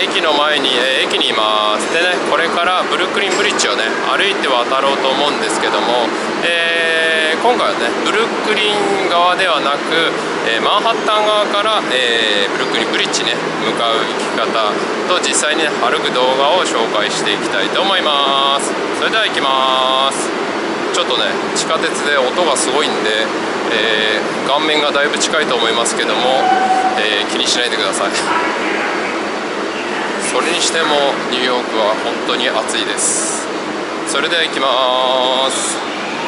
駅の前に、駅にいます。でね、これからブルックリンブリッジをね歩いて渡ろうと思うんですけども、今回はねブルックリン側ではなく、マンハッタン側から、ブルックリンブリッジね向かう行き方と実際に、ね、歩く動画を紹介していきたいと思います。それでは行きます。ちょっとね地下鉄で音がすごいんで、顔面がだいぶ近いと思いますけども、気にしないでください。それにしてもニューヨークは本当に暑いです。それでは行きます。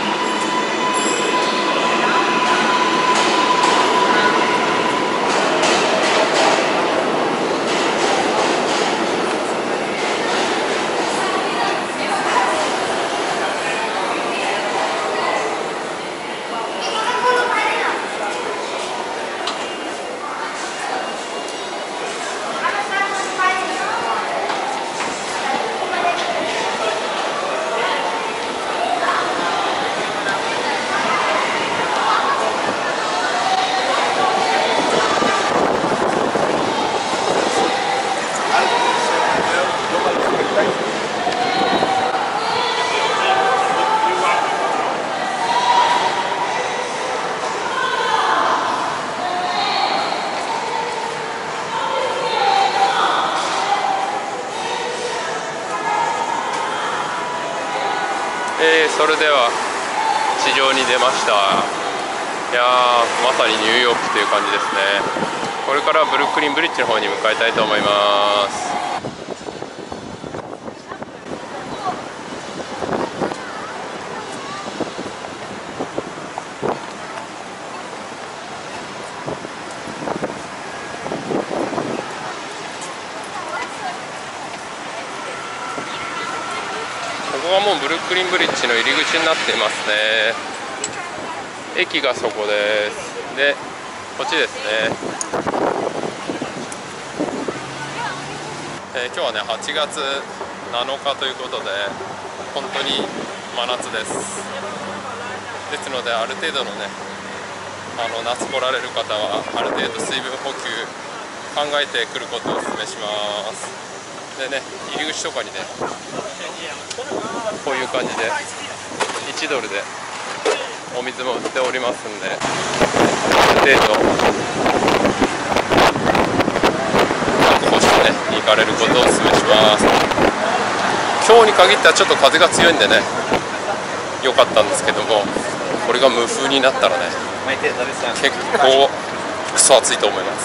それでは地上に出ました。いやー、まさにニューヨークという感じですね。これからブルックリンブリッジの方に向かいたいと思います。ここがもうブルックリンブリッジの入り口になっていますね。駅がそこです。で、こっちですね。今日はね8月7日ということで本当に真夏です。ですのである程度のね夏来られる方はある程度水分補給考えてくることをお勧めします。でね、入り口とかにねこういう感じで1ドルでお水も売っておりますんで、ある程度確保してね行かれることをお勧めします。今日に限ってはちょっと風が強いんでね良かったんですけども、これが無風になったらね結構クソ暑いと思います。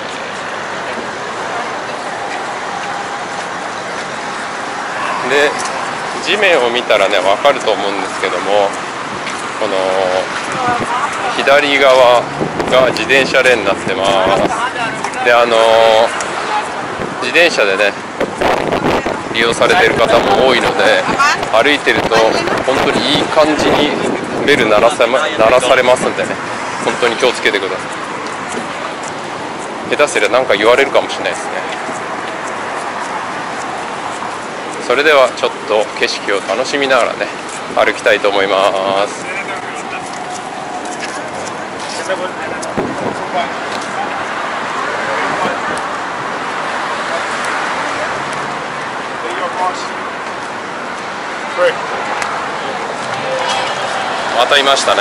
で、地面を見たらね分かると思うんですけども、この左側が自転車レーンになってます。で、自転車でね利用されている方も多いので、歩いてると本当にいい感じにベル鳴らされますんでね、本当に気をつけてください。下手すりゃ何か言われるかもしれないですね。それではちょっと景色を楽しみながらね歩きたいと思います。またいましたね。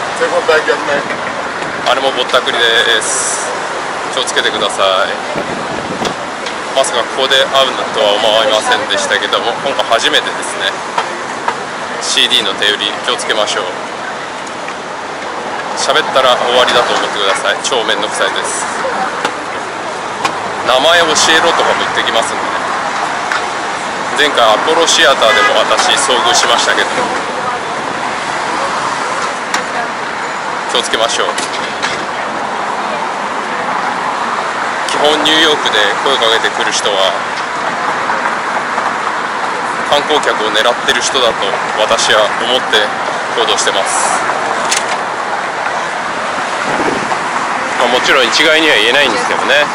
あれもぼったくりです。気をつけてください。まさかここで会うとは思いませんでしたけども、今回初めてですね。 CD の手売り気をつけましょう。喋ったら終わりだと思ってください。超めんどくさいです。名前教えろとかも言ってきますんでね。前回アポロシアターでも私遭遇しましたけど、気をつけましょう。基本ニューヨークで声をかけてくる人は観光客を狙ってる人だと私は思って行動してます。もちろん一概には言えないんですけどね。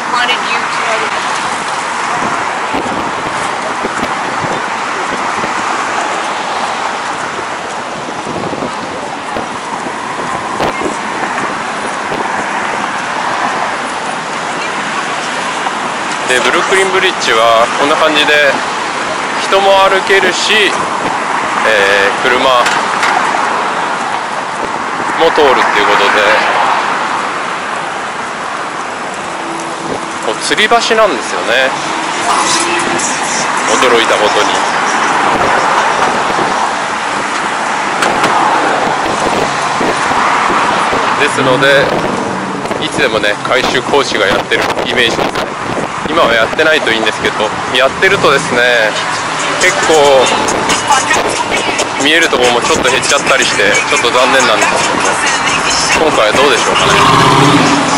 でブルックリンブリッジはこんな感じで人も歩けるし、車も通るっていうことで、こう吊り橋なんですよね、驚いたことに。ですのでいつでもね改修工事がやってるイメージですね。今はやってないといいんですけど、やってるとですね結構見えるところもちょっと減っちゃったりしてちょっと残念なんですけども、今回はどうでしょうかね。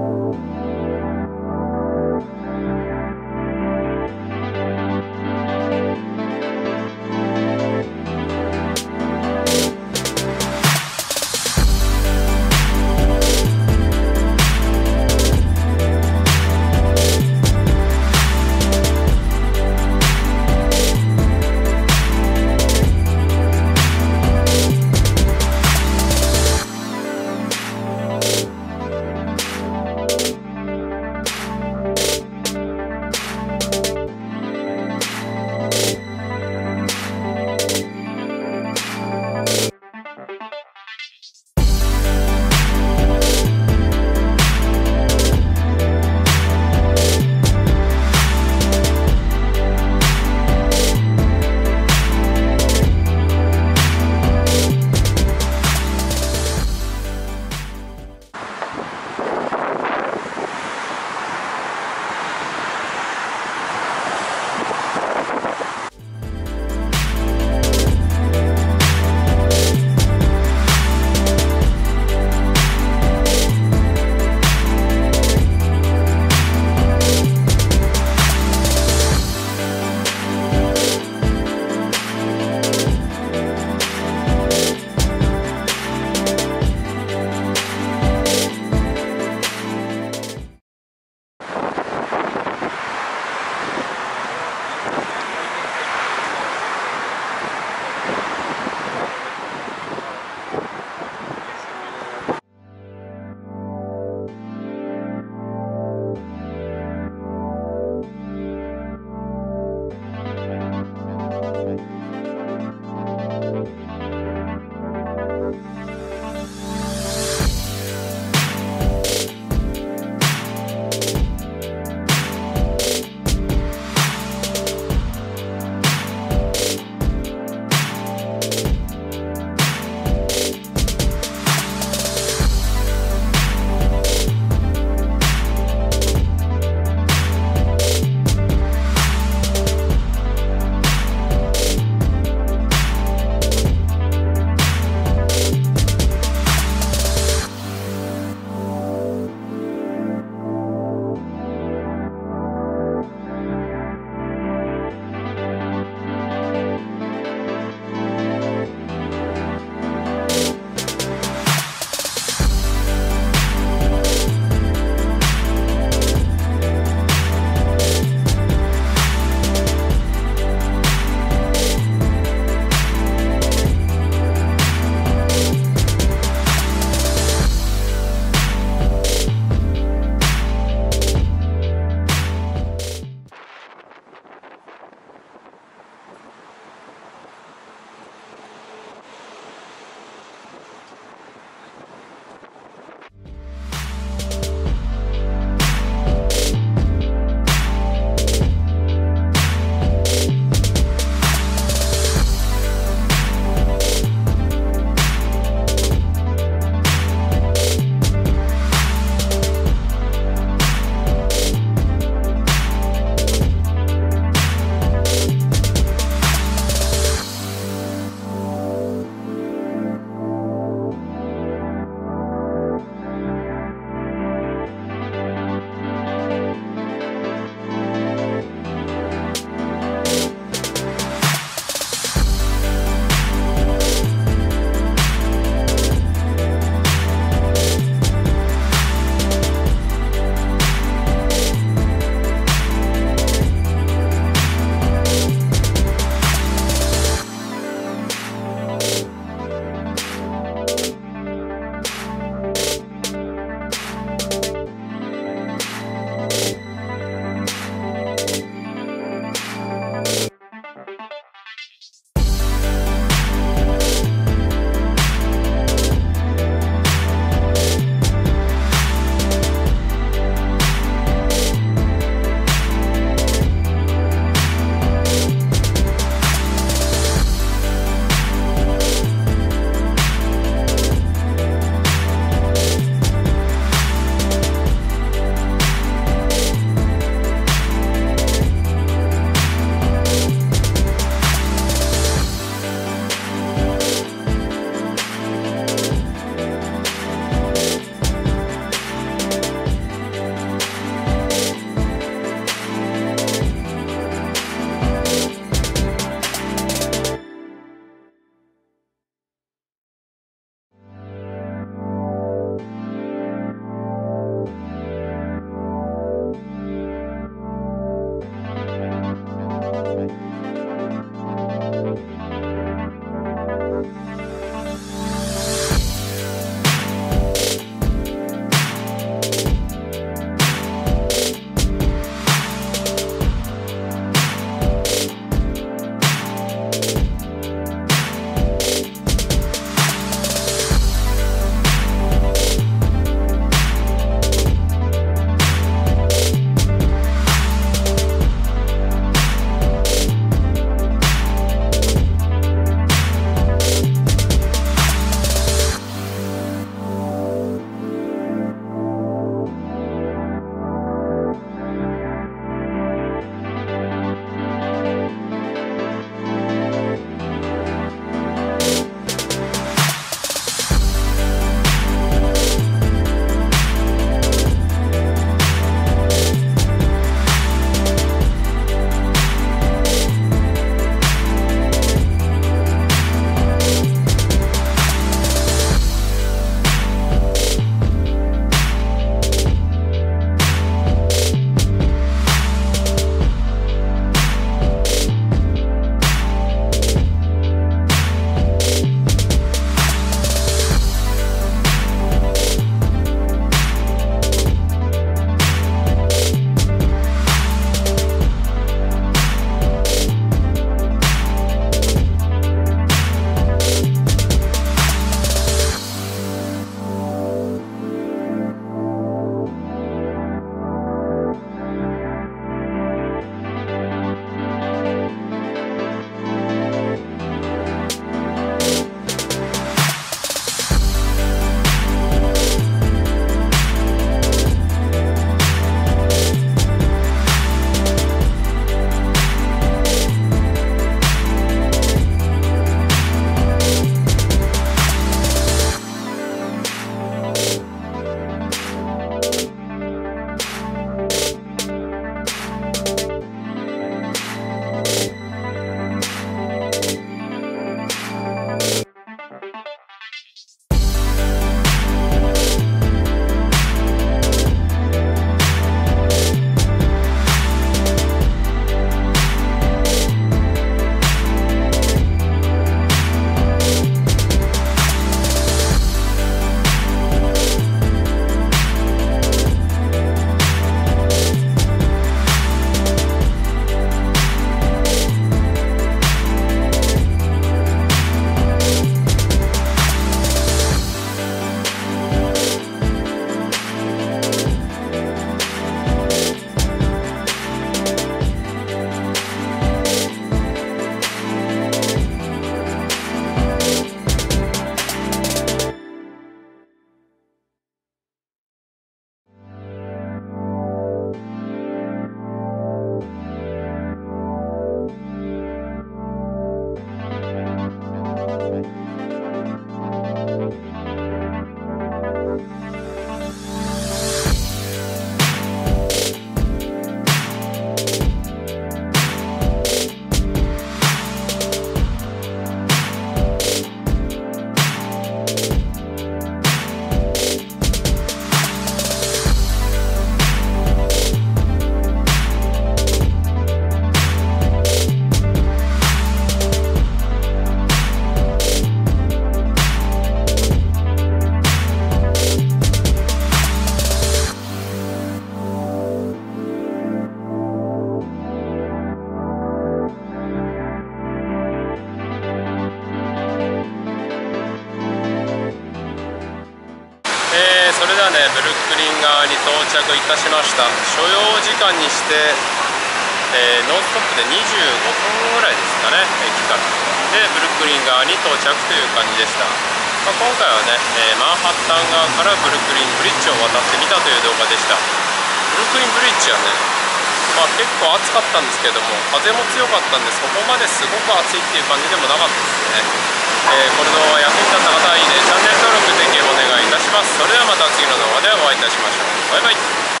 着いたしました。所要時間にして、ノンストップで25分ぐらいですかね、駅からでブルックリン側に到着という感じでした。今回はね、マンハッタン側からブルックリンブリッジを渡ってみたという動画でした。ブルックリンブリッジはね、結構暑かったんですけども、風も強かったんで、そこまですごく暑いっていう感じでもなかったですね。これの役に立った方は、いいね、チャンネル登録ぜひお願いいたします。それではまた次の動画でお会いいたしましょう。バイバイ。